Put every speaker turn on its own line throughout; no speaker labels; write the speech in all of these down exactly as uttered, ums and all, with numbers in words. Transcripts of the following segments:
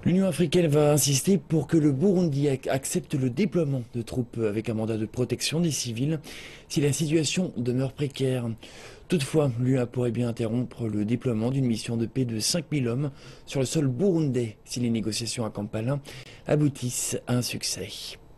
L'Union africaine va insister pour que le Burundi ac- accepte le déploiement de troupes avec un mandat de protection des civils si la situation demeure précaire. Toutefois, l'U A pourrait bien interrompre le déploiement d'une mission de paix de cinq mille hommes sur le sol burundais si les négociations à Kampala aboutissent à un succès.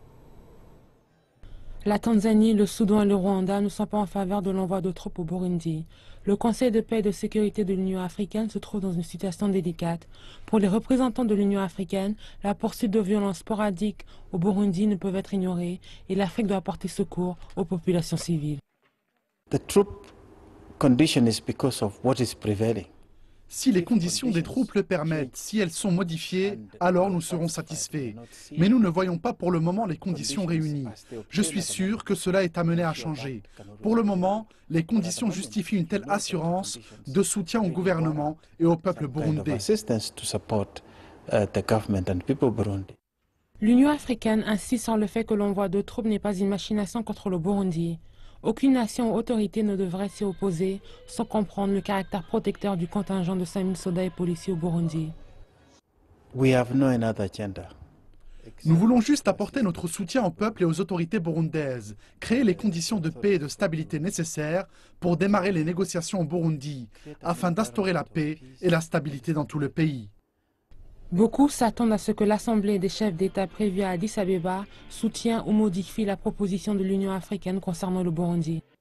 La Tanzanie, le Soudan et le Rwanda ne sont pas en faveur de l'envoi de troupes au Burundi. Le Conseil de paix et de sécurité de l'Union africaine se trouve dans une situation délicate. Pour les représentants de l'Union africaine, la poursuite de violences sporadiques au Burundi ne peut être ignorée et l'Afrique doit apporter secours aux populations civiles.
The troop condition is because of what is prevailing.
Si les conditions des troupes le permettent, si elles sont modifiées, alors nous serons satisfaits. Mais nous ne voyons pas pour le moment les conditions réunies. Je suis sûr que cela est amené à changer. Pour le moment, les conditions justifient une telle assurance de soutien au gouvernement et au peuple burundais.
L'Union africaine insiste sur le fait que l'envoi de troupes n'est pas une machination contre le Burundi. Aucune nation ou autorité ne devrait s'y opposer sans comprendre le caractère protecteur du contingent de cinq mille soldats et policiers au Burundi.
We have no another agenda.
Nous voulons juste apporter notre soutien au peuple et aux autorités burundaises, créer les conditions de paix et de stabilité nécessaires pour démarrer les négociations au Burundi, afin d'instaurer la paix et la stabilité dans tout le pays.
Beaucoup s'attendent à ce que l'Assemblée des chefs d'État prévue à Addis Abeba soutienne ou modifie la proposition de l'Union africaine concernant le Burundi.